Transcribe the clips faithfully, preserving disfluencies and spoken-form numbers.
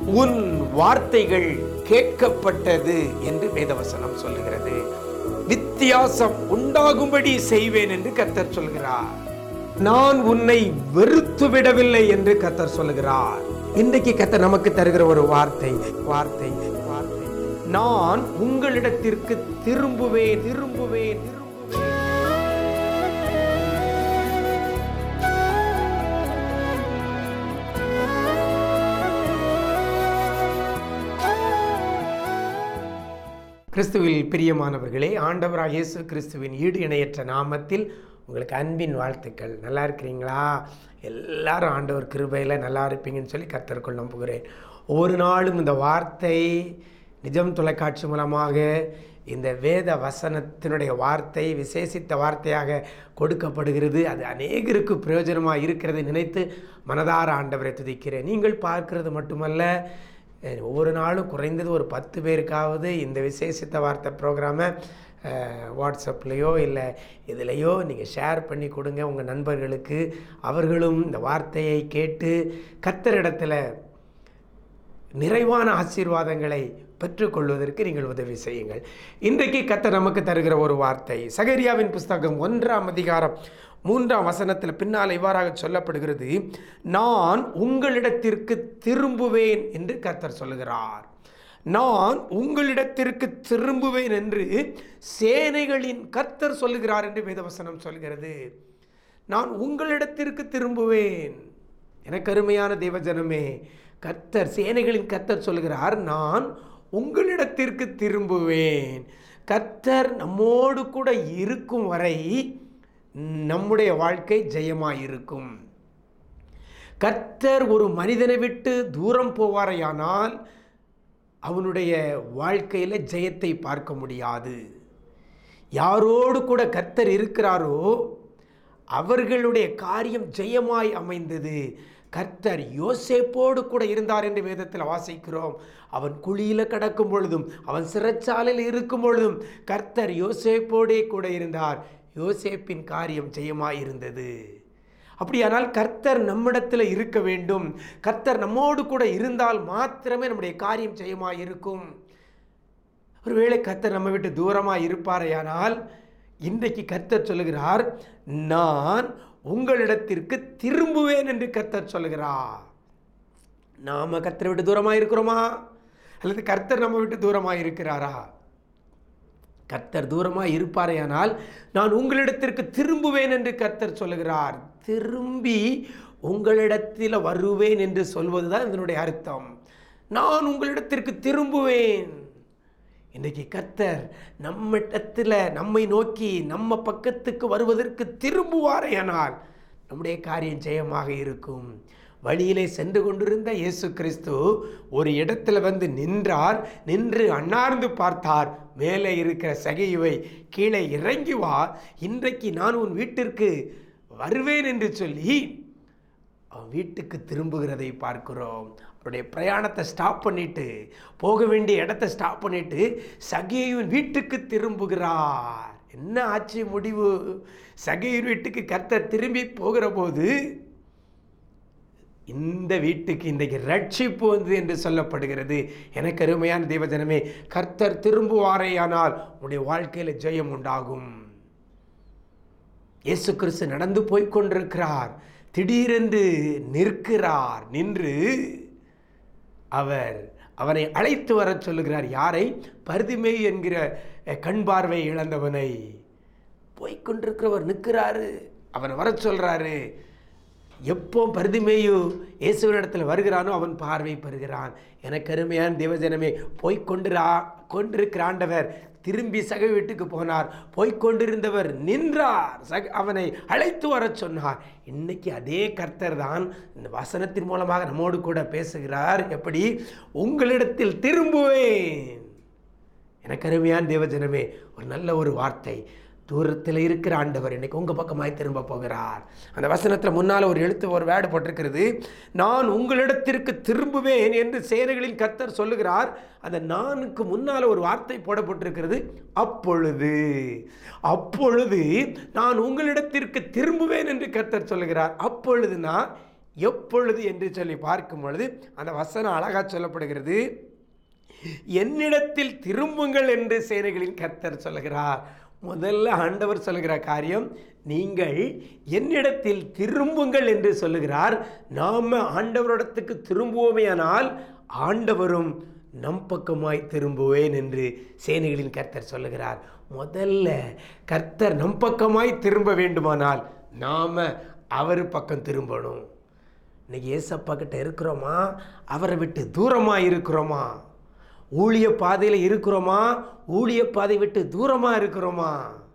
உன் வார்த்தைகள் கேட்கப்பட்டது என்று வேதவசனம் சொல்லுகிறது. வித்தியாசம் உண்டாகும்படி செய்வேன் என்று கர்த்தர் சொல்கிறார். நான் உன்னை வெறுத்து விடவில்லை என்று கர்த்தர் சொல்கிறார். இன்றைக்கு கர்த்தர் நமக்கு தருகிற ஒரு வார்த்தை வார்த்தை வார்த்தை நான் உங்களிடத்திற்கு திரும்புவேன் திரும்புவேன் திரும்புவேன். கிறிஸ்துவில் பிரியமானவர்களே, ஆண்டவராக இயேசு கிறிஸ்துவின் ஈடு இணையற்ற நாமத்தில் உங்களுக்கு அன்பின் வாழ்த்துக்கள். நல்லா இருக்கிறீங்களா? எல்லாரும் ஆண்டவர் கிருபையில் நல்லா இருப்பீங்கன்னு சொல்லி கர்த்தருக்குள் நம்புகிறேன். ஒவ்வொரு நாளும் இந்த வார்த்தை நிஜம் தொலைக்காட்சி மூலமாக இந்த வேத வசனத்தினுடைய வார்த்தை விசேஷித்த வார்த்தையாக கொடுக்கப்படுகிறது. அது அநேகருக்கு பிரயோஜனமாக இருக்கிறதை நினைத்து மனதார ஆண்டவரை துதிக்கிறேன். நீங்கள் பார்க்கிறது மட்டுமல்ல, ஒவ்வொரு நாளும் குறைந்தது ஒரு பத்து பேருக்காவது இந்த விசேஷித்த வார்த்தை ப்ரோக்ராமை வாட்ஸ்அப்லேயோ இல்லை இதிலையோ நீங்கள் ஷேர் பண்ணி கொடுங்க உங்கள் நண்பர்களுக்கு. அவர்களும் இந்த வார்த்தையை கேட்டு கர்த்தரிடத்தில் நிறைவான ஆசீர்வாதங்களை பெற்றுக்கொள்வதற்கு நீங்கள் உதவி செய்யுங்கள். இன்றைக்கு கர்த்தர் நமக்கு தருகிற ஒரு வார்த்தை சகரியாவின் புஸ்தகம் ஒன்றாம் அதிகாரம் மூன்றாம் வசனத்தில் பின்னால் இவ்வாறாக சொல்லப்படுகிறது. நான் உங்களிடத்திற்கு திரும்புவேன் என்று கர்த்தர் சொல்லுகிறார். நான் உங்களிடத்திற்கு திரும்புவேன் என்று சேனைகளின் கர்த்தர் சொல்லுகிறார் என்று வேதவசனம் சொல்கிறது. நான் உங்களிடத்திற்கு திரும்புவேன். எனக்கு அருமையான தேவஜனமே, கர்த்தர் சேனைகளின் கர்த்தர் சொல்லுகிறார், நான் உங்களிடத்திற்கு திரும்புவேன். கர்த்தர் நம்மோடு கூட இருக்கும் வரை நம்முடைய வாழ்க்கை ஜெயமாயிருக்கும். கர்த்தர் ஒரு மனிதனை விட்டு தூரம் போவாரையானால் அவனுடைய வாழ்க்கையில் ஜெயத்தை பார்க்க முடியாது. யாரோடு கூட கர்த்தர் இருக்கிறாரோ அவர்களுடைய காரியம் ஜெயமாய் அமைந்தது. கர்த்தர் யோசேப்போடு கூட இருந்தார் என்று வேதத்தில் வாசிக்கிறோம். அவன் குழியில் கிடக்கும் பொழுதும் அவன் சிறைச்சாலையில் இருக்கும் பொழுதும் கர்த்தர் யோசேப்போடே கூட இருந்தார். யோசேப்பின் காரியம் ஜெயமாய் இருந்தது. அப்படியானால் கர்த்தர் நம்மிடத்தில் இருக்க வேண்டும். கர்த்தர் நம்மோடு கூட இருந்தால் மாத்திரமே நம்முடைய காரியம் ஜெயமாய் இருக்கும். ஒருவேளை கர்த்தர் நம்ம விட்டு தூரமாக இருப்பாரையானால் இன்றைக்கு கர்த்தர் சொல்லுகிறார், நான் உங்களிடத்திற்கு திரும்புவேன் என்று கர்த்தர் சொல்லுகிறார். நாம கர்த்தரை விட்டு தூரமாக இருக்கிறோமா அல்லது கர்த்தர் நம்ம விட்டு தூரமாக இருக்கிறாரா? கர்த்தர் தூரமாக இருப்பாரையானால் நான் உங்களிடத்திற்கு திரும்புவேன் என்று கர்த்தர் சொல்லுகிறார். திரும்பி உங்களிடத்தில் வருவேன் என்று சொல்வதுதான் இதனுடைய அர்த்தம். நான் உங்களிடத்திற்கு திரும்புவேன். இன்றைக்கு கர்த்தர் நம்மிடத்தில் நம்மை நோக்கி நம்ம பக்கத்துக்கு வருவதற்கு திரும்புவாரையானால் நம்முடைய காரியம் ஜெயமாக இருக்கும். வழியிலே சென்று கொண்டிருந்த இயேசு கிறிஸ்து ஒரு இடத்துல வந்து நின்றார். நின்று அண்ணார்ந்து பார்த்தார். மேலே இருக்கிற சகையுவை கீழே இறங்கி வா, இன்றைக்கு நான் உன் வீட்டிற்கு வருவேன் என்று சொல்லி அவன் வீட்டுக்கு திரும்புகிறதை பார்க்கிறோம். அவருடைய பிரயாணத்தை ஸ்டாப் பண்ணிட்டு, போக வேண்டிய இடத்தை ஸ்டாப் பண்ணிட்டு சகையுவின் வீட்டுக்கு திரும்புகிறார். என்ன ஆச்சு முடிவு? சகையுவின் வீட்டுக்கு கர்த்தர் திரும்பி போகிற போது இந்த வீட்டுக்கு இன்றைக்கு ரட்சிப்பு வந்தது என்று சொல்லப்படுகிறது. எனக்கு அருமையான தேவஜனமே, கர்த்தர் திரும்புவாரேயானால் உன்னுடைய வாழ்க்கையில் ஜெயம் உண்டாகும். இயேசு கிறிஸ்து நடந்து போய்கொண்டிருக்கிறார். திடீரென்று நிற்கிறார். நின்று அவர் அவனை அழைத்து வர சொல்லுகிறார். யாரை? பர்திமேயு என்கிற கண் பார்வை இழந்தவனை. போய்கொண்டிருக்கிறவர் நிற்கிறாரு. அவனை வர சொல்றாரு. எப்போ பர்திமேயு இயேசுவின் இடத்துல வருகிறானோ அவன் பார்வை பெறுகிறான். எனக்கு அருமையான தேவஜனமே, போய்கொண்டிரா கொண்டிருக்கிற ஆண்டவர் திரும்பி சகை வீட்டுக்கு போனார். போய்கொண்டிருந்தவர் நின்றார். சக அவனை அழைத்து வர சொன்னார். இன்னைக்கு அதே கர்த்தர் தான் இந்த வசனத்தின் மூலமாக நம்மோடு கூட பேசுகிறார். எப்படி? உங்களிடத்தில் திரும்புவேன். எனக்கு அருமையான தேவஜனமே, ஒரு நல்ல ஒரு வார்த்தை. தூரத்தில் இருக்கிற ஆண்டவர் இன்னைக்கு உங்கள் பக்கமாய் திரும்ப போகிறார். அந்த வசனத்தில் முன்னால் ஒரு எழுத்து ஒரு வேர்டு போட்டிருக்கிறது. நான் உங்களிடத்திற்கு திரும்புவேன் என்று சேனைகளின் கர்த்தர் சொல்லுகிறார். அந்த நானுக்கு முன்னால் ஒரு வார்த்தை போடப்பட்டிருக்கிறது. அப்பொழுது அப்பொழுது நான் உங்களிடத்திற்கு திரும்புவேன் என்று கர்த்தர் சொல்லுகிறார். அப்பொழுதுனா எப்பொழுது என்று சொல்லி பார்க்கும் பொழுது அந்த வசனம் அழகா சொல்லப்படுகிறது. என்னிடத்தில் திரும்புங்கள் என்று சேனைகளின் கர்த்தர் சொல்லுகிறார். முதல்ல ஆண்டவர் சொல்லுகிற காரியம், நீங்கள் என்னிடத்தில் திரும்புங்கள் என்று சொல்லுகிறார். நாம் ஆண்டவரிடத்துக்கு திரும்புவோமேயானால் ஆண்டவரும் நம் பக்கமாய் திரும்புவேன் என்று சேனைகளின் கர்த்தர் சொல்லுகிறார். முதல்ல கர்த்தர் நம் பக்கமாய் திரும்ப வேண்டுமானால் நாம் அவர் பக்கம் திரும்பணும். இன்னைக்கு ஏசப்பா கிட்ட இருக்கிறோமா? அவரை விட்டு தூரமாக இருக்கிறோமா? ஊழிய பாதையில் இருக்கிறோமா? ஊழிய பாதை விட்டு தூரமாக இருக்கிறோமா?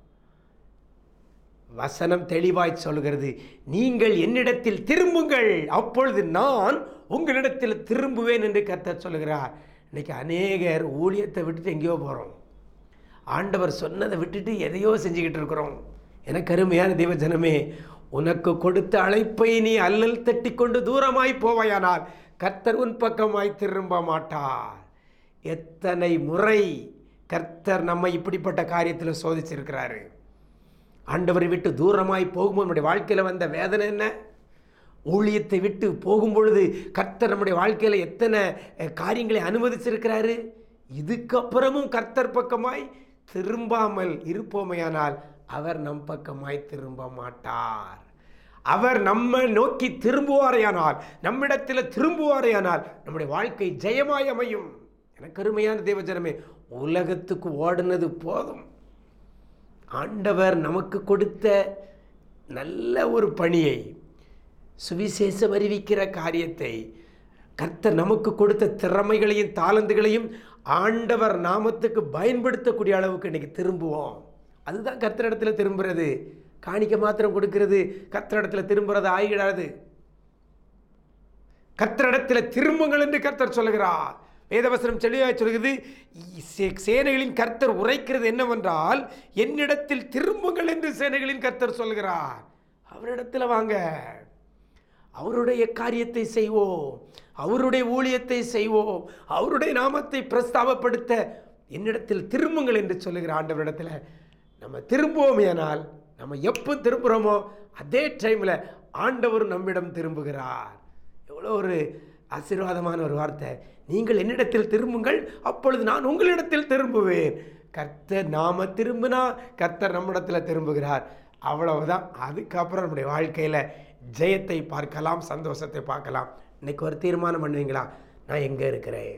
வசனம் தெளிவாய் சொல்கிறது, நீங்கள் என்னிடத்தில் திரும்புங்கள், அப்பொழுது நான் உங்களிடத்தில் திரும்புவேன் என்று கர்த்தர் சொல்லுகிறார். இன்னைக்கு அநேகர் ஊழியத்தை விட்டுட்டு எங்கேயோ போகிறோம். ஆண்டவர் சொன்னதை விட்டுட்டு எதையோ செஞ்சுக்கிட்டு இருக்கிறோம். எனக்கு அருமையான தேவ ஜனமே, உனக்கு கொடுத்த அழைப்பை நீ அல்லல் தட்டி கொண்டு தூரமாய் போவாயானால் கர்த்தர் உன் பக்கமாய் திரும்ப மாட்டார். எத்தனை முறை கர்த்தர் நம்ம இப்படிப்பட்ட காரியத்தில் சோதிச்சிருக்கிறாரு. ஆண்டவரை விட்டு தூரமாய் போகும்போது நம்முடைய வாழ்க்கையில் வந்த வேதனை என்ன? ஊழியத்தை விட்டு போகும்பொழுது கர்த்தர் நம்முடைய வாழ்க்கையில் எத்தனை காரியங்களை அனுமதிச்சிருக்கிறாரு. இதுக்கப்புறமும் கர்த்தர் பக்கமாய் திரும்பாமல் இருப்போமையானால் அவர் நம் பக்கமாய் திரும்ப மாட்டார். அவர் நம்ம நோக்கி திரும்புவாரையானால், நம்மிடத்தில் திரும்புவாரையானால் நம்முடைய வாழ்க்கை ஜெயமாய் அமையும். எனக்கு அருமையான தேவஜனமே, உலகத்துக்கு ஓடுனது போதும். ஆண்டவர் நமக்கு கொடுத்த நல்ல ஒரு பணியை, சுவிசேஷம் அறிவிக்கிற காரியத்தை, கர்த்தர் நமக்கு கொடுத்த திறமைகளையும் தாளந்துகளையும் ஆண்டவர் நாமத்துக்கு பயன்படுத்தக்கூடிய அளவுக்கு இன்றைக்கி திரும்புவோம். அதுதான் கர்த்தரிடத்தில் திரும்புறது. காணிக்க மாத்திரம் கொடுக்கிறது கர்த்தரிடத்தில் திரும்புறது ஆகிடாது. கர்த்தரிடத்தில் திரும்புங்கள் என்று கர்த்தர் சொல்லுகிறார். வேதவசனம் தெளிவாக சொல்கிறது, சேனைகளின் கர்த்தர் உரைக்கிறது என்னவென்றால், என்னிடத்தில் திரும்புங்கள் என்று சேனைகளின் கர்த்தர் சொல்கிறார். அவரிடத்தில் வாங்க, அவருடைய காரியத்தை செய்வோம், அவருடைய ஊழியத்தை செய்வோம், அவருடைய நாமத்தை பிரஸ்தாபப்படுத்த என்னிடத்தில் திரும்புங்கள் என்று சொல்லுகிற ஆண்டவரிடத்தில் நம்ம திரும்புவோமேனால், நம்ம எப்போ திரும்புகிறோமோ அதே டைமில் ஆண்டவர் நம்மிடம் திரும்புகிறார். எவ்வளோ ஒரு ஆசீர்வாதமான ஒரு வார்த்தை. நீங்கள் என்னிடத்தில் திரும்புங்கள், அப்பொழுது நான் உங்களிடத்தில் திரும்புவேன். கர்த்தர் நாம திரும்பினா கர்த்தர் நம்மிடத்தில் திரும்புகிறார். அவ்வளவுதான். அதுக்கப்புறம் நம்முடைய வாழ்க்கையில் ஜெயத்தை பார்க்கலாம், சந்தோஷத்தை பார்க்கலாம். இன்னைக்கு ஒரு தீர்மானம் பண்ணுவீங்களா? நான் எங்கே இருக்கிறேன்?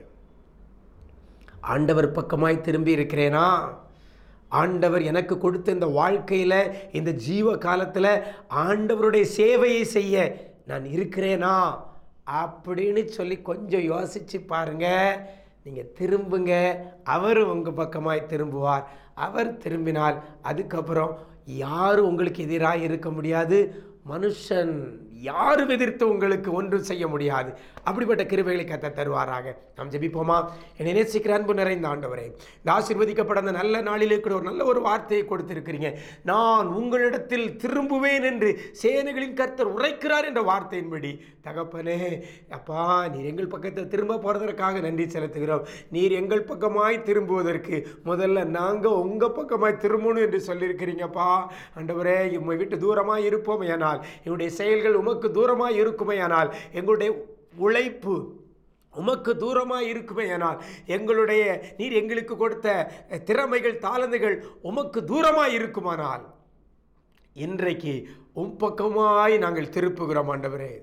ஆண்டவர் பக்கமாய் திரும்பி இருக்கிறேனா? ஆண்டவர் எனக்கு கொடுத்த இந்த வாழ்க்கையில், இந்த ஜீவ காலத்தில் ஆண்டவருடைய சேவையை செய்ய நான் இருக்கிறேனா அப்படின்னு சொல்லி கொஞ்சம் யோசித்து பாருங்கள். நீங்கள் திரும்புங்க, அவர் உங்கள் பக்கமாய் திரும்புவார். அவர் திரும்பினால் அதுக்கப்புறம் யாரும் உங்களுக்கு எதிராக இருக்க முடியாது. மனுஷன் யாரும் எதிர்த்து உங்களுக்கு ஒன்றும் செய்ய முடியாது. அப்படிப்பட்ட கிருபைகளை கர்த்தர் தருவாராக. நாம் ஜெபிப்போமா? என்னை நேசிக்கிற அன்பு நிறைந்த ஆண்டவரே, இந்த ஆசீர்வதிக்கப்பட்ட அந்த நல்ல நாளிலே கூட ஒரு நல்ல ஒரு வார்த்தையை கொடுத்திருக்கிறீங்க. நான் உங்களிடத்தில் திரும்புவேன் என்று சேனைகளின் கர்த்தர் உரைக்கிறார் என்ற வார்த்தையின்படி தகப்பனே, அப்பா, நீர் எங்கள் பக்கத்தில் திரும்ப போகிறதற்காக நன்றி செலுத்துகிறோம். நீர் எங்கள் பக்கமாய் திரும்புவதற்கு முதல்ல நாங்கள் உங்கள் பக்கமாய் திரும்பணும் என்று சொல்லியிருக்கிறீங்கப்பா. ஆண்டவரே, உம்மை விட்டு தூரமாய் இருப்போம் ஏனால், என்னுடைய செயல்கள் உமக்கு தூரமாய் இருக்குமே ஆனால், எங்களுடைய உழைப்பு உமக்கு தூரமாக இருக்குமே ஆனால், எங்களுடைய நீர் எங்களுக்கு கொடுத்த திறமைகள் தாளந்துகள் உமக்கு தூரமாக இருக்குமானால், இன்றைக்கு உம் பக்கமாய் நாங்கள் திருப்புகிறோம் ஆண்டவரே.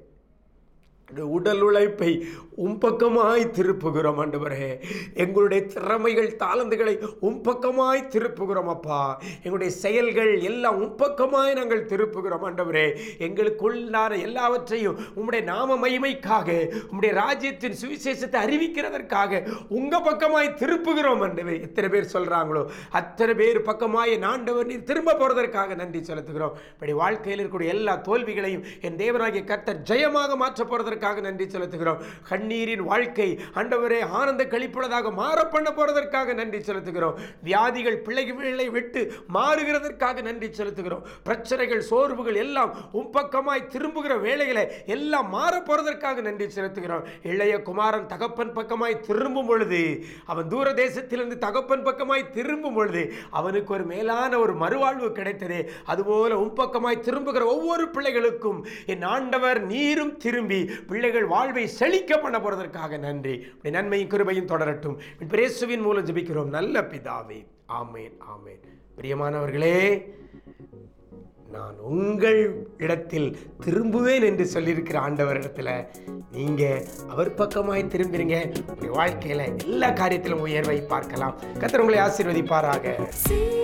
உடல் உழைப்பை உம் பக்கமாய் திருப்புகிறோம் ஆண்டவரே. எங்களுடைய திறமைகள் தாளந்துகளை உம் பக்கமாய் திருப்புகிறோம் அப்பா. எங்களுடைய செயல்கள் எல்லாம் உம் பக்கமாய் நாங்கள் திருப்புகிறோம் ஆண்டவரே. எங்களுக்குள்ளான எல்லாவற்றையும் உம்முடைய நாம மகிமைக்காக, உம்முடைய ராஜ்யத்தின் சுவிசேஷத்தை அறிவிக்கிறதற்காக உங்க பக்கமாய் திருப்புகிறோம் ஆண்டவரே. எத்தனை பேர் சொல்றாங்களோ அத்தனை பேர் பக்கமாய் ஆண்டவர் நீர் திரும்ப போறதற்காக நன்றி செலுத்துகிறோம். இப்படி வாழ்க்கையில் இருக்கக்கூடிய எல்லா தோல்விகளையும் என் தேவனாகிய கர்த்தர் ஜெயமாக மாற்ற போறதற்கு போறதற்காக நன்றி செலுத்துகிறோம். கண்ணீரின் வாழ்க்கை ஆண்டவரே ஆனந்த கழிப்புள்ளதாக மாற பண்ண போறதற்காக நன்றி செலுத்துகிறோம். வியாதிகள் பிள்ளைகளை விட்டு மாறுகிறதற்காக நன்றி செலுத்துகிறோம். பிரச்சனைகள் சோர்வுகள் எல்லாம் உம் பக்கமாய் திரும்புகிற வேளைகளை எல்லாம் மாற போறதற்காக நன்றி செலுத்துகிறோம். இளைய குமாரன் தகப்பன் பக்கமாய் திரும்பும் பொழுது, அவன் தூர தேசத்திலிருந்து தகப்பன் பக்கமாய் திரும்பும் பொழுது அவனுக்கு ஒரு மேலான ஒரு மறுவாழ்வு கிடைத்தது. அதுபோல உம் பக்கமாய் திரும்புகிற ஒவ்வொரு பிள்ளைகளுக்கும் என் ஆண்டவர் நீரும் திரும்பி பிள்ளைகள் வாழ்வை செழிக்க பண்ண போறதற்காக நன்றி. நன்மையும் கிருபையும் தொடரட்டும். இயேசுவின் மூலம் ஜெபிக்கிறோம் நல்ல பிதாவே. ஆமேன், ஆமேன். பிரியமானவர்களே, நான் உங்கள் இடத்தில் திரும்புவேன் என்று சொல்லியிருக்கிற ஆண்டவர் இடத்துல நீங்க அவர் பக்கமாய் திரும்பிடுங்க. உங்களுடைய வாழ்க்கையில எல்லா காரியத்திலும் உயர்வை பார்க்கலாம். கர்த்தர் உங்களை ஆசீர்வதிப்பாராக.